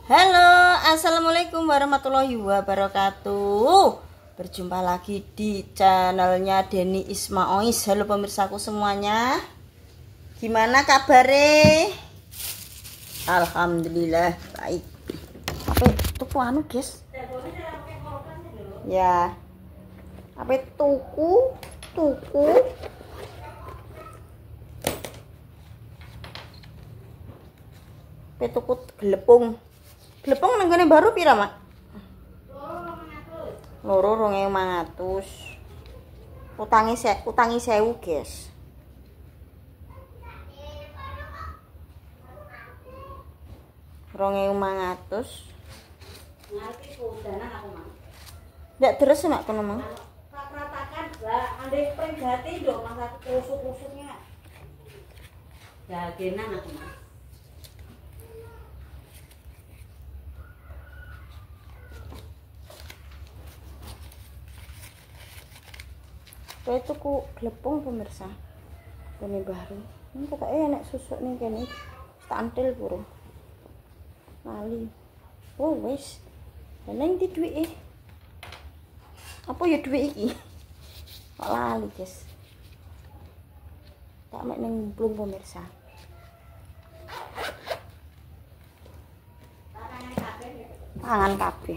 Halo, assalamualaikum warahmatullahi wabarakatuh. Berjumpa lagi di channelnya Denny Ismaois. Halo pemirsaku semuanya, gimana kabarnya? Alhamdulillah baik. Apa tuku anu guys? Ya, apa tuku tuku gelepung nang kene baru pira, Mak? Loro 2.500. Utangi 1.000, guys. Rp2.500. Ngerti kudanan aku, Mak. Ndak terus Mak kono, Mang. Tak ratakan, Mbak. Andai penggati ndok masa kusuk-kusuknya. Dagenan aku, Mak. Kayak itu ku glepung pemirsa. Ini baru. Ini katanya enak susuk nih kene. Stantil burung. Lali. Oh wis. Neng di duit apa ya duit iki? Kok lali, guys. Tak mek ning blung pemirsa. Tangan kabeh.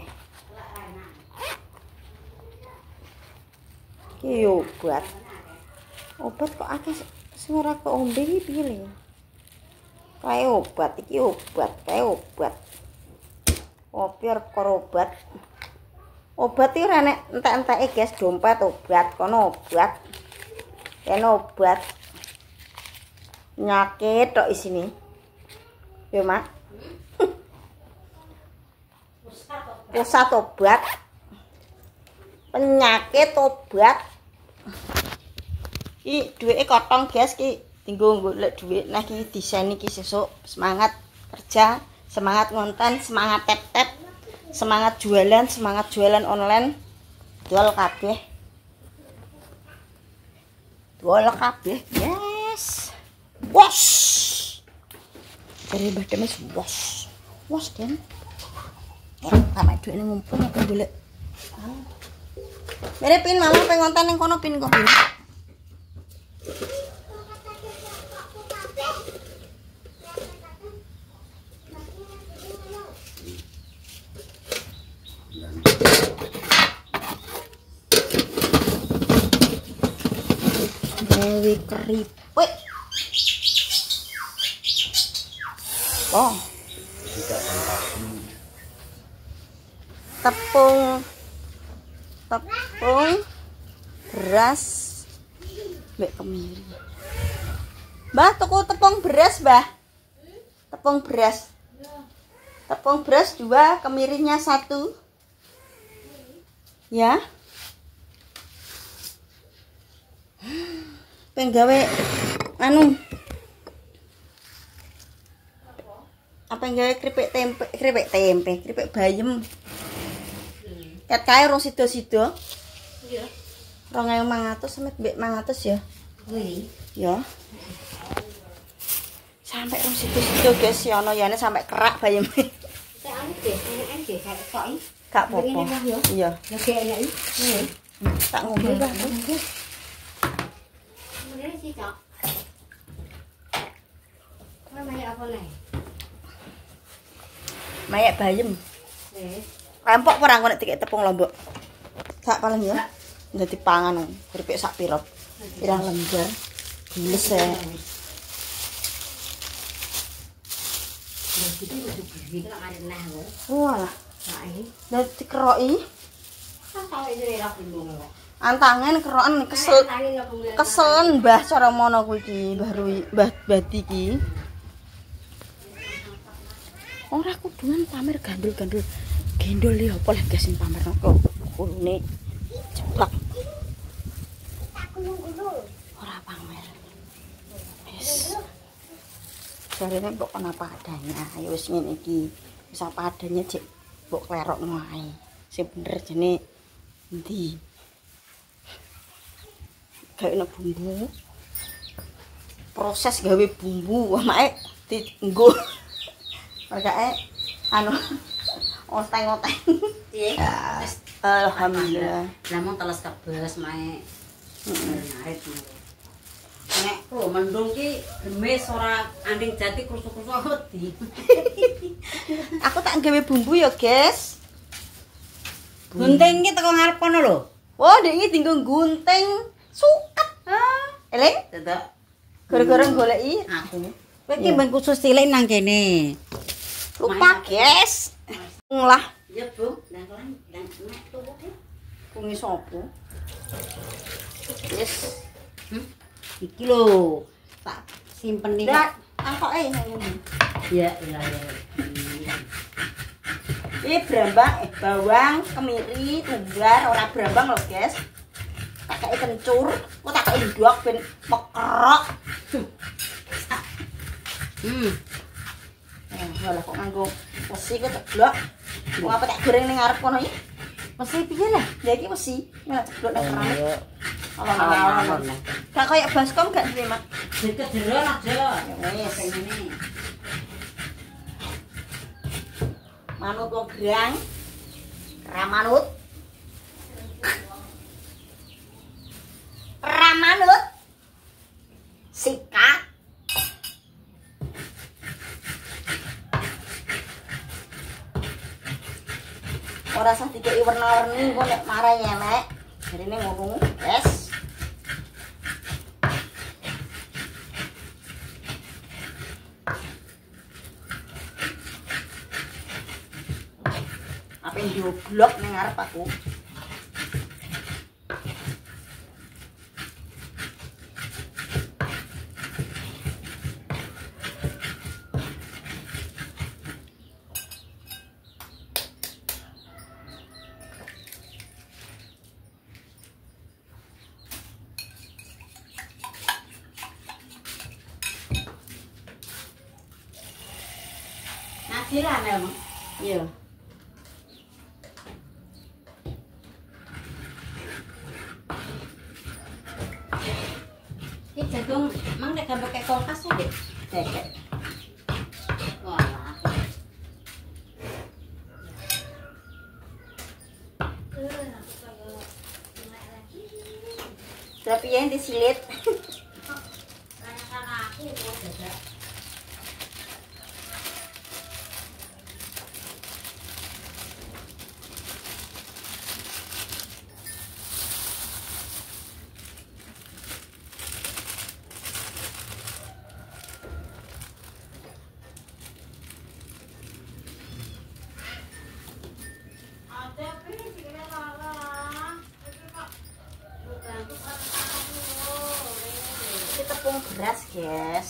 Iki obat kok akeh sing ora keombe iki piye lho. Kae obat iki kae obat. Opior karo obat. Obat iki ora nek entek-enteke guys, dompet obat, kono obat. Kene obat. Nyakit tok isine. Yo, Mak. Pusat obat. Penyakit obat. Iki duwike kotong guys, ki tinggo golek duit. Nah iki desain iki sesuk semangat kerja, semangat ngonten, semangat tap-tap, semangat jualan online. Jual kabeh. Yes. Wos. Dari badhe mes wos. Wos Den. Sama duit ngumpul aku golek. Mere pin mama pengen ngonten ning kono pin kok pin. Dewi keripik. Oh. Tepung beras mbek kemiri. Mbah, tuku tepung beras, Mbah. Tepung beras. Tepung beras 2, kemirinya 1. Ya. Penggawe anu. Apa nggawe keripik bayem. Ket kae rong sida-sida. Iya. 2.500 sampe mbek 500 ya. Wih. Ya. Sampai rong sida-sida guys, ya ono yane sampai kerak bayem. Tek anu deh, enak deh kayak tok iki. Gak apa-apa. Iya. Ya gek enak iki. Tak ngombe Mbah. Ngene sih, Cok. Mayak apa nih? Mayak bayem. Rempok ora kok nek dikek tepung lombok. Sak paling ya. Dadi pangan keripik sak pirot. Pirang lembar. Giles e. Wah. Dadi keroki. Antangen keroken keselen Mbah cara mono kuwi iki, Mbah Badi iki. Ora kudungan pamer gandul-gandul. Gendol ya apa lek gasin pamerno kok kulune jeblak. Ora pamer. Wis. Jarene mbok ana apa adanya. Ya wis ngene iki. Wis apa adanya Cek. Mbok klerokno ae. Sing bener jene endi? Gawe bumbu. Proses gawe bumbu, make dienggo. Mereka anu oteng-oteng. Piye? Alhamdulillah. Lah mau teles kebes mae. Ngarit ngono. Nek mendung ki gemes ora anding jati krusuk-krusuk wedi. Aku tak gawe bumbu ya, guys. Gunting ki teko ngarep kono lho. Oh, ndek iki dienggo gunting suket. Eling? Dadak Gara-gara goleki aku. Kowe ki ben khusus cilik nang kene. lupa, guys. Lah, Ya, Bu. Lah kan nek tuku ki. bungi sopo? Yes. Iki lho. Tak simpen iki. Ndak, angkoke ngene. Ya, ya. Ini brambang, bawang, kemiri, tunggar, ora brambang lho, guys. Tak kei kencur, kok tak kei ndok ben mekrok. Walah kok nganggo wesi kok ceblok. Wong apa tak goreng ning ngarep kono iki? Wesi piye lah? Ya iki wesi, malah ceblok ning keramik. Alon-alon. Gak kayak baskom gak duwe, Mak. Deket jero aja. Ya wis. Ini. Manut wong gerang. Ramanut. Ramanut. Sikat. Ora usah dikeki warna-warni engko nek marai elek. Jarine ngono, wes. Apa yang blok ning ngarep aku. Nasiran emang. Iya. Iki jagung mang nek gambar kayak kulkas ya, Dek. Dekek. Wah. Tapi yang disilit. Ini tepung beras, guys.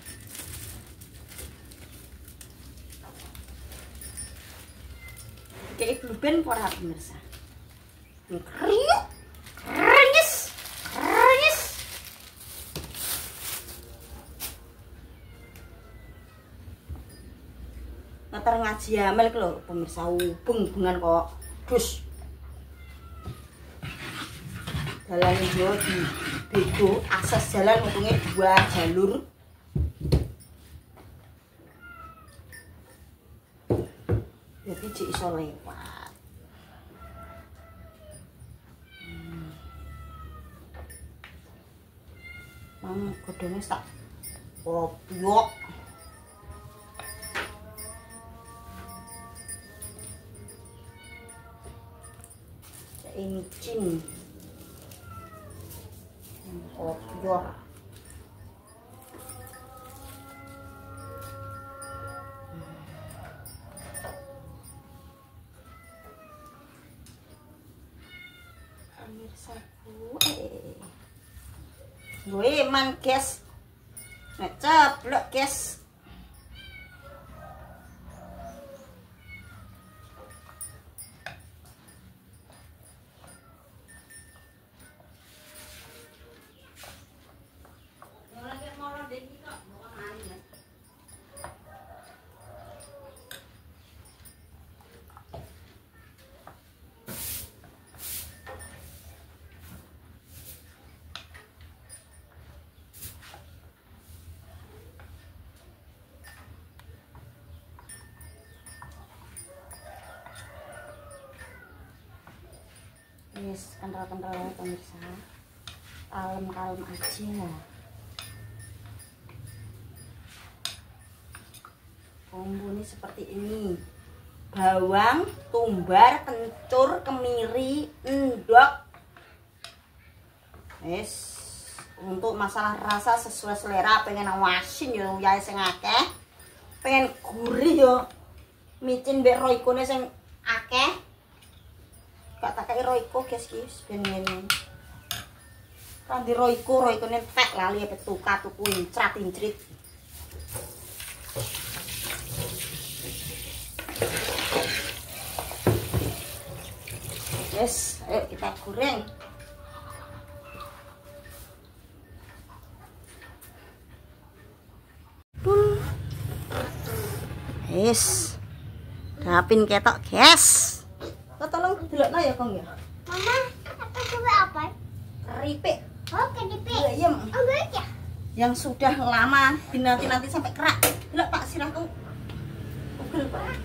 Kayak bluben ora pemirsa. Kriuk. Krenyes. Krenyes. Ntar ngaji amel iki lho pemirsa ubeng-ubengan kok. Dus. Dalan yo di bego akses jalan untungnya 2 jalur. Jadi jek iso lewat. Mang godhongnya tak obyok. Ini cin. Obyok. Pemirsa gue man guys, ngecaplok guys. wis kental-kental ya pemirsa. Kalem-kalem aja. Bumbu ini seperti ini. Bawang, tumbar, kencur, kemiri, endok. Wis untuk masalah rasa sesuai selera, pengen awasin yo yae sing akeh. Pengen gurih yo micin mbek roikone sing akeh. Gak tak kei roiko guys guys ben ngene. Kan di roikone tek lali petuka tuku incrat-incrit. Yes, ayo kita goreng. Yes. Dapin ketok, guys. Kok tolong delokno ya, Kong ya. Mama, apa coba apa? Keripik. Oh, keripik. Ayam Oh, ya. yang sudah lama dinanti-nanti sampai kerak. Delok Pak sirahku. Pegel, Pak.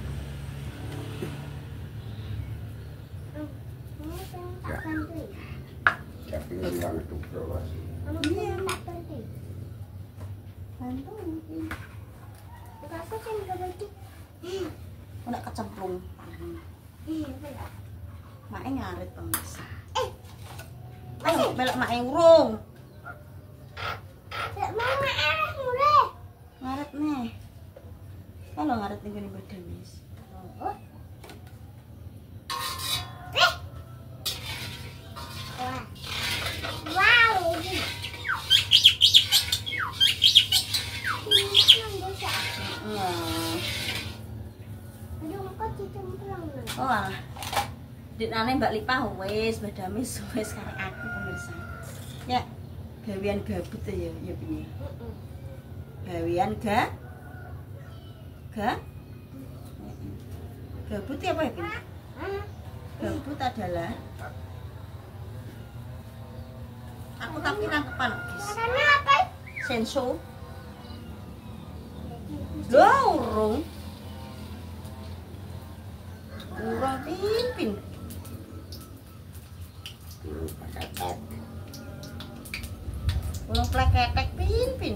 Tak bantu. Tapi yang itu bawah. Mama tak bantu. Bantu mungkin. Rasa kan enggak bantu. Udah kecemplung. Mae ngarit pemirsa. Ayo melok mae urung. Tak mau arah mulai. Ngarit nih. Kalau ngarit ning ngene badan wis. Oh. Wah. Wow. Nah. Aduh, kok dicemplung. Oh alah. Diknane Mbak Lipah wis badame wis karo aku pemirsa. Ya, gawean gabut ya piye. Gawean gabut ya apa ya? Pin? Gabut adalah aku tapi nangkepan guys. Karena apa? Senso. Loh, urung. Urung pimpin. Urung pleketek pimpin.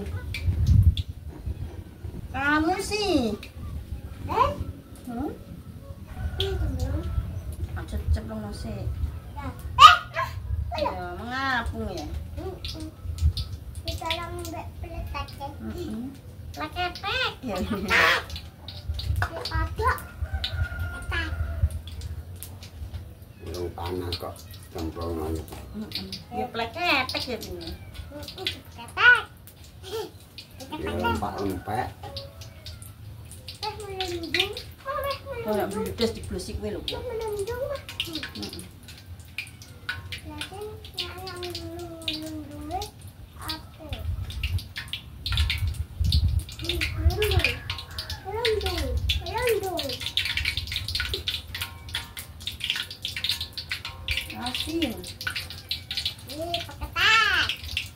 Kamu sih. Aja cemplung nasi. Ya, mengapung ya. Kita lang peletak ya. Pleketek ya. Ada. Petak. Yang panas kok cemplungan. Ya pleketek ya ini. Petak. Ya lempek-lempek. Melendung. Ora bludes diblosik kowe lho. Melendung mah. Lakin yang melendungnya apa? Melendung. Asin. Ini pakai tak.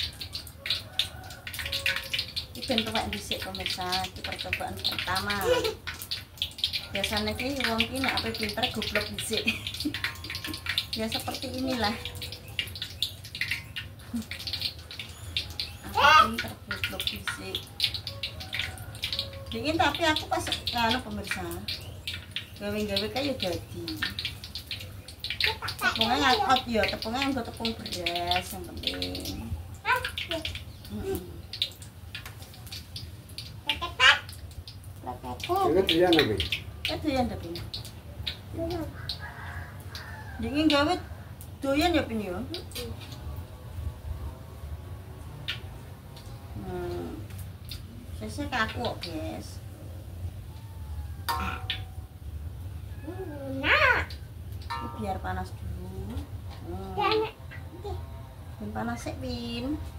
Iki ben tuwek dhisik pemirsa, iki percobaan pertama. Biasanya ki wong ki nek ape pinter goblok dhisik. Ya seperti inilah. Aku pinter goblok dhisik. Dingin tapi aku pas anu pemirsa. Gawe-gawe kayak dadi. Tepungnya ngakot ya, tepungnya nggo tepung beras yang penting. Pakai tak. Ini dia nabi. Doyan tapi. Dingin gawe doyan ya pin ya. Saya kaku kok, guys. Nah, Ini biar panas dulu. jangan. Bin panas sih, Bin.